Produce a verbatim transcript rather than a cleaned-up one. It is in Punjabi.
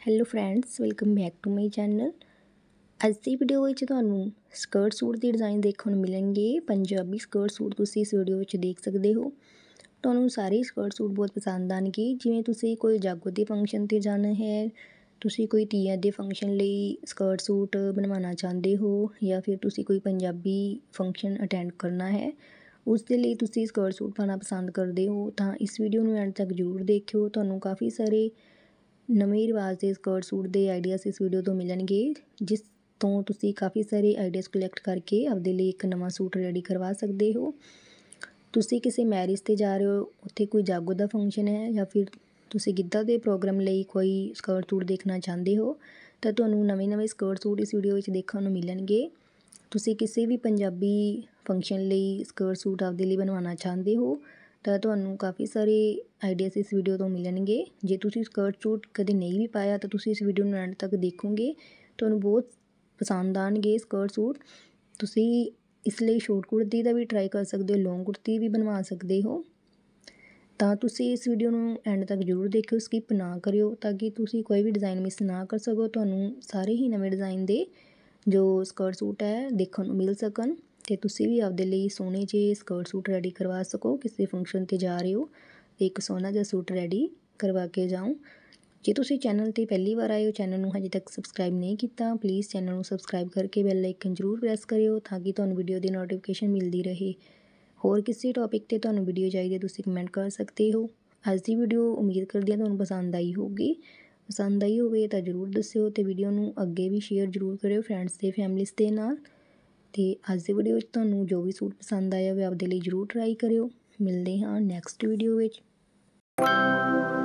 Hello friends, welcome back to my channel. ਅੱਜ ਦੀ ਵੀਡੀਓ ਵਿੱਚ ਤੁਹਾਨੂੰ ਸਕਰਟ ਸੂਟ ਦੇ ਡਿਜ਼ਾਈਨ ਦੇਖਣ ਨੂੰ ਮਿਲਣਗੇ। ਪੰਜਾਬੀ ਸਕਰਟ ਸੂਟ ਤੁਸੀਂ ਇਸ ਵੀਡੀਓ ਵਿੱਚ ਦੇਖ ਸਕਦੇ ਹੋ। ਤੁਹਾਨੂੰ ਸਾਰੇ ਸਕਰਟ ਸੂਟ ਬਹੁਤ ਪਸੰਦ ਆਉਣਗੇ। ਜਿਵੇਂ ਤੁਸੀਂ ਕੋਈ ਜਾਗੋ ਦੇ ਫੰਕਸ਼ਨ 'ਤੇ ਜਾਣਾ ਹੈ, ਤੁਸੀਂ ਕੋਈ ਤੀਆਂ ਦੇ ਫੰਕਸ਼ਨ ਲਈ ਸਕਰਟ ਸੂਟ ਬਣਵਾਉਣਾ ਚਾਹੁੰਦੇ ਹੋ, ਜਾਂ ਫਿਰ ਤੁਸੀਂ ਕੋਈ ਪੰਜਾਬੀ ਫੰਕਸ਼ਨ ਅਟੈਂਡ ਕਰਨਾ ਹੈ, ਉਸ ਦੇ ਲਈ ਤੁਸੀਂ ਸਕਰਟ ਸੂਟ ਪਾਉਣਾ ਪਸੰਦ ਕਰਦੇ ਹੋ, ਤਾਂ ਇਸ ਵੀਡੀਓ ਨੂੰ ਐਂਡ ਤੱਕ ਜ਼ਰੂਰ ਦੇਖਿਓ। ਤੁਹਾਨੂੰ ਕਾਫੀ ਸਾਰੇ ਨਵੇਂ ਰਿਵਾਜ ਦੇ ਸਕਰਟ ਸੂਟ ਦੇ ਆਈਡੀਆਸ ਇਸ ਵੀਡੀਓ ਤੋਂ ਮਿਲਣਗੇ, ਜਿਸ ਤੋਂ ਤੁਸੀਂ ਕਾਫੀ ਸਾਰੇ ਆਈਡੀਆਸ ਕਲੈਕਟ ਕਰਕੇ ਆਪਦੇ ਲਈ ਇੱਕ ਨਵਾਂ ਸੂਟ ਰੈਡੀ ਕਰਵਾ ਸਕਦੇ ਹੋ। ਤੁਸੀਂ ਕਿਸੇ ਮੈਰਿਜ 'ਤੇ ਜਾ ਰਹੇ ਹੋ, ਉੱਥੇ ਕੋਈ ਜਾਗੋ ਦਾ ਫੰਕਸ਼ਨ ਹੈ, ਜਾਂ ਫਿਰ ਤੁਸੀਂ ਗਿੱਧਾ ਦੇ ਪ੍ਰੋਗਰਾਮ ਲਈ ਕੋਈ ਸਕਰਟ ਸੂਟ ਦੇਖਣਾ ਚਾਹੁੰਦੇ ਹੋ, ਤਾਂ ਤੁਹਾਨੂੰ ਨਵੇਂ ਨਵੇਂ ਸਕਰਟ ਸੂਟ ਇਸ ਵੀਡੀਓ ਵਿੱਚ ਦੇਖਣ ਨੂੰ ਮਿਲਣਗੇ। ਤੁਸੀਂ ਕਿਸੇ ਵੀ ਪੰਜਾਬੀ ਫੰਕਸ਼ਨ ਲਈ ਸਕਰਟ ਸੂਟ ਆਪਦੇ ਲਈ ਬਣਵਾਉਣਾ ਚਾਹੁੰਦੇ ਹੋ, ਤਾਂ ਤੁਹਾਨੂੰ ਕਾਫੀ ਸਾਰੇ ਆਈਡੀਆਸ ਇਸ ਵੀਡੀਓ ਤੋਂ ਮਿਲਣਗੇ। ਜੇ ਤੁਸੀਂ ਸਕਰਟ ਸੂਟ ਕਦੇ ਨਹੀਂ ਵੀ ਪਾਇਆ ਤਾਂ ਤੁਸੀਂ ਇਸ ਵੀਡੀਓ ਨੂੰ ਐਂਡ ਤੱਕ ਦੇਖੋਗੇ, ਤੁਹਾਨੂੰ ਬਹੁਤ ਪਸੰਦ ਆਉਣਗੇ ਸਕਰਟ ਸੂਟ। ਤੁਸੀਂ ਇਸ ਲਈ ਸ਼ੋਰਟ ਕੁੜਤੀ ਦਾ ਵੀ ਟਰਾਈ ਕਰ ਸਕਦੇ ਹੋ, ਲੌਂਗ ਕੁੜਤੀ ਵੀ ਬਣਵਾ ਸਕਦੇ ਹੋ। ਤਾਂ ਤੁਸੀਂ ਇਸ ਵੀਡੀਓ ਨੂੰ ਐਂਡ ਤੱਕ ਜ਼ਰੂਰ ਦੇਖਿਓ, ਸਕਿਪ ਨਾ ਕਰਿਓ, ਤਾਂ ਕਿ ਤੁਸੀਂ ਕੋਈ ਵੀ ਡਿਜ਼ਾਈਨ ਮਿਸ ਨਾ ਕਰ ਸਕੋ। ਤੁਹਾਨੂੰ ਸਾਰੇ ਹੀ ਨਵੇਂ ਡਿਜ਼ਾਈਨ ਦੇ ਜੋ ਸਕਰਟ ਸੂਟ ਹੈ ਦੇਖਣ ਨੂੰ ਮਿਲ ਸਕਣ, ਅਤੇ ਤੁਸੀਂ ਵੀ ਆਪਦੇ ਲਈ ਸੋਹਣੇ ਜਿਹੇ ਸਕਰਟ ਸੂਟ ਰੈਡੀ ਕਰਵਾ ਸਕੋ। ਕਿਸੇ ਫੰਕਸ਼ਨ 'ਤੇ ਜਾ ਰਹੇ ਹੋ ਅਤੇ ਇੱਕ ਸੋਹਣਾ ਜਿਹਾ ਸੂਟ ਰੈਡੀ ਕਰਵਾ ਕੇ ਜਾਓ। ਜੇ ਤੁਸੀਂ ਚੈਨਲ 'ਤੇ ਪਹਿਲੀ ਵਾਰ ਆਏ ਹੋ, ਚੈਨਲ ਨੂੰ ਹਜੇ ਤੱਕ ਸਬਸਕ੍ਰਾਈਬ ਨਹੀਂ ਕੀਤਾ, ਪਲੀਜ਼ ਚੈਨਲ ਨੂੰ ਸਬਸਕ੍ਰਾਈਬ ਕਰਕੇ ਬੈਲ ਆਈਕਨ ਜ਼ਰੂਰ ਪ੍ਰੈਸ ਕਰਿਓ, ਤਾਂ ਕਿ ਤੁਹਾਨੂੰ ਵੀਡੀਓ ਦੀ ਨੋਟੀਫਿਕੇਸ਼ਨ ਮਿਲਦੀ ਰਹੇ। ਹੋਰ ਕਿਸੇ ਟੌਪਿਕ 'ਤੇ ਤੁਹਾਨੂੰ ਵੀਡੀਓ ਚਾਹੀਦੀ ਤੁਸੀਂ ਕਮੈਂਟ ਕਰ ਸਕਦੇ ਹੋ। ਅੱਜ ਦੀ ਵੀਡੀਓ ਉਮੀਦ ਕਰਦੀ ਹਾਂ ਤੁਹਾਨੂੰ ਪਸੰਦ ਆਈ ਹੋਊਗੀ। ਪਸੰਦ ਆਈ ਹੋਵੇ ਤਾਂ ਜ਼ਰੂਰ ਦੱਸਿਓ, ਅਤੇ ਵੀਡੀਓ ਨੂੰ ਅੱਗੇ ਵੀ ਸ਼ੇਅਰ ਜ਼ਰੂਰ ਕਰਿਓ ਫਰੈਂਡਸ ਅਤੇ ਫੈਮਲੀਜ਼ ਦੇ ਨਾਲ। ਅਤੇ ਅੱਜ ਦੀ ਵੀਡੀਓ ਵਿੱਚ ਤੁਹਾਨੂੰ ਜੋ ਵੀ ਸੂਟ ਪਸੰਦ ਆਇਆ ਹੋਵੇ ਆਪਦੇ ਲਈ ਜ਼ਰੂਰ ਟਰਾਈ ਕਰਿਓ। ਮਿਲਦੇ ਹਾਂ ਨੈਕਸਟ ਵੀਡੀਓ ਵਿੱਚ।